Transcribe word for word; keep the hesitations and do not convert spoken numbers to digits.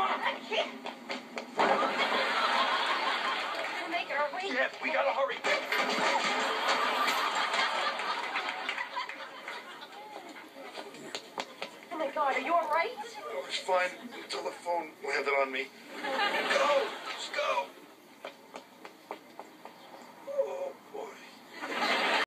I can't. We're making our way. Yes, we gotta hurry. Oh my God, are you all right? Oh, it's fine until the phone landed on me. Oh!